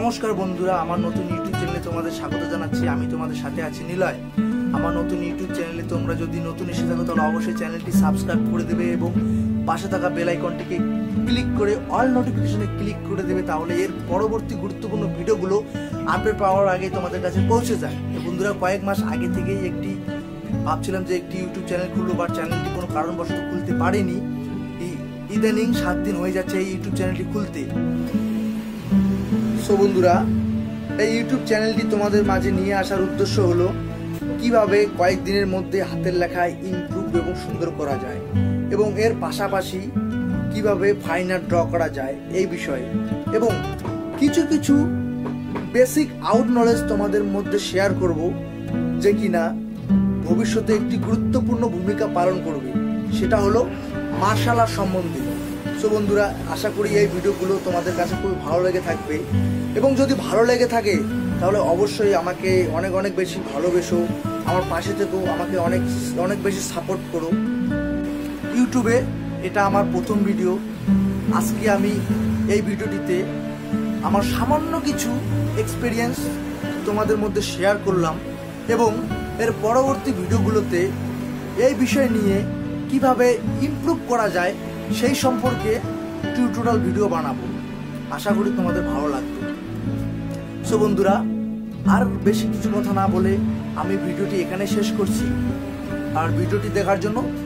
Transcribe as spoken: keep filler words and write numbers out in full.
নমস্কার বন্ধুরা, আমার নতুন ইউটিউব চ্যানেলে তোমাদের স্বাগত জানাচ্ছি। আমি তোমাদের সাথে আছি নিলয়। আমার নতুন ইউটিউব চ্যানেলে তোমরা যদি নতুন এসে থাকো তাহলে অবশ্যই চ্যানেলটি সাবস্ক্রাইব করে দেবে এবং পাশে থাকা বেল আইকনটিকে ক্লিক করে অল নোটিফিকেশনে ক্লিক করে দেবে, তাহলে এর পরবর্তী গুরুত্বপূর্ণ ভিডিওগুলো আপডেট পাওয়ার আগে তোমাদের কাছে পৌঁছে যায়। বন্ধুরা, কয়েক মাস আগে থেকেই একটি ভাবছিলাম যে একটি ইউটিউব চ্যানেল খুলবো, বা চ্যানেলটি কোনো কারণবশত খুলতে পারিনি। ইদানিং সাত দিন হয়ে যাচ্ছে এই ইউটিউব চ্যানেলটি খুলতে। সো বন্ধুরা, এই ইউটিউব চ্যানেলটি তোমাদের মাঝে নিয়ে আসার উদ্দেশ্য হলো কিভাবে কয়েকদিনের মধ্যে হাতের লেখায় ইমপ্রুভ এবং সুন্দর করা যায়, এবং এর পাশাপাশি কিভাবে ফাইন আর্ট ড্র করা যায় এই বিষয়ে, এবং কিছু কিছু বেসিক আউট নলেজ তোমাদের মধ্যে শেয়ার করব, যে কিনা ভবিষ্যতে একটি গুরুত্বপূর্ণ ভূমিকা পালন করবে। সেটা হলো মার্শাল আর্ট সম্বন্ধে। সো বন্ধুরা, আশা করি এই ভিডিওগুলো তোমাদের কাছে খুব ভালো লেগে থাকবে, এবং যদি ভালো লেগে থাকে তাহলে অবশ্যই আমাকে অনেক অনেক বেশি ভালোবেসো, আমার পাশে থেকেও আমাকে অনেক অনেক বেশি সাপোর্ট করো। ইউটিউবে এটা আমার প্রথম ভিডিও। আজকে আমি এই ভিডিওটিতে আমার সামান্য কিছু এক্সপিরিয়েন্স তোমাদের মধ্যে শেয়ার করলাম, এবং এর পরবর্তী ভিডিওগুলোতে এই বিষয় নিয়ে কিভাবে ইমপ্রুভ করা যায় সেই সম্পর্কে টিউটোরিয়াল ভিডিও বানাবো। আশা করি তোমাদের ভালো লাগবে। সো বন্ধুরা, আর বেশি কিছু কথা না বলে আমি ভিডিওটি এখানে শেষ করছি। আর ভিডিওটি দেখার জন্য